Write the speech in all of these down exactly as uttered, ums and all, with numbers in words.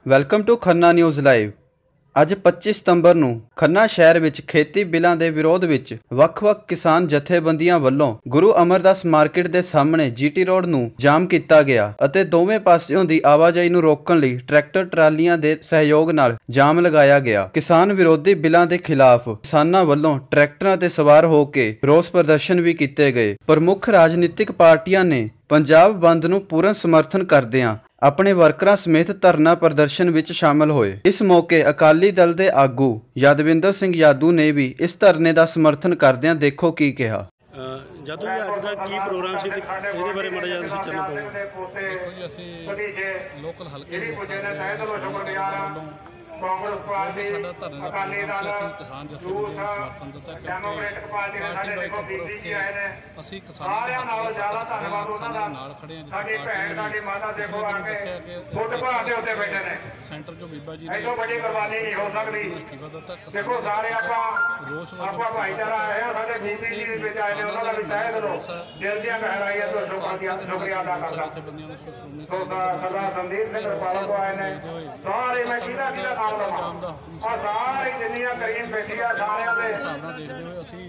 Welcome to Khanna news live. ਅੱਜ ਪੱਚੀ ਸਤੰਬਰ ਨੂੰ ਖੰਨਾ ਸ਼ਹਿਰ ਵਿੱਚ ਖੇਤੀ ਬਿੱਲਾਂ ਦੇ ਵਿਰੋਧ ਵਿੱਚ ਵੱਖ-ਵੱਖ ਕਿਸਾਨ ਜਥੇਬੰਦੀਆਂ ਵੱਲੋਂ ਗੁਰੂ ਅਮਰਦਾਸ ਮਾਰਕੀਟ ਦੇ ਸਾਹਮਣੇ ਜੀਟੀ ਰੋਡ ਨੂੰ ਜਾਮ ਕੀਤਾ ਗਿਆ ਅਤੇ ਦੋਵੇਂ ਪਾਸਿਓਂ ਦੀ ਆਵਾਜਾਈ ਨੂੰ ਰੋਕਣ ਲਈ ਟਰੈਕਟਰ ਟਰਾਲੀਆਂ ਦੇ ਸਹਿਯੋਗ ਨਾਲ ਜਾਮ ਲਗਾਇਆ ਗਿਆ। ਕਿਸਾਨ ਵਿਰੋਧੀ ਬਿੱਲਾਂ ਦੇ ਖਿਲਾਫ ਕਿਸਾਨਾਂ ਵੱਲੋਂ ਟਰੈਕਟਰਾਂ ਤੇ ਸਵਾਰ ਹੋ ਕੇ ਰੋਸ ਪ੍ਰਦਰਸ਼ਨ ਵੀ ਕੀਤੇ ਗਏ। ਪ੍ਰਮੁੱਖ ਰਾਜਨੀਤਿਕ ਪਾਰਟੀਆਂ ਨੇ ਪੰਜਾਬ ਬੰਦ ਨੂੰ ਪੂਰਨ ਸਮਰਥਨ ਕਰਦਿਆਂ अपने वर्करां समेत धरना प्रदर्शन विच शामिल होए। इस मौके अकाली दल के आगू यादविंदर सिंह यादू ने भी इस धरने का समर्थन करदियां देखो की कहा। जादू जी अज का की प्रोग्राम सी ते इहदे बारे माड़ा जिहा तुसीं चलना पवेगा। देखो जी असीं लोकल हल्के ਵੱਲੋਂ जो भी साडा धरने का प्रोग्राम से असीं किसान जथेबंदी ਨੂੰ समर्थन दिता क्योंकि पार्टी बाई तो उपर उठ के असीं किसानां दे हੱਕ ਦੇ हੱਕ खड़े हाँ, किसानां दे नाल खड़े हाँ। जिद्दां पार्टी ने पिछले दिनों दस्सिया कि सेंटर जो बीबा जी ने इस्तीफा दिता, किसानां रोस वजों जथेबंदियां जाम का हिसाब न देखते हुए असीं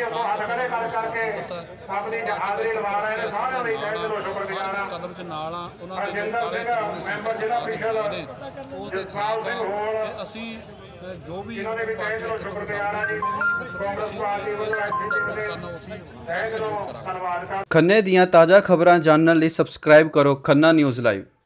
कदम च नाल हाँ। उन्हां दे जो काले कानून ने उस दे खिलाफ है ते असीं जो भी पार्टी एक तो खन्ने दियां ताज़ा खबरां जानने लई सबसक्राइब करो खन्ना न्यूज़ लाइव।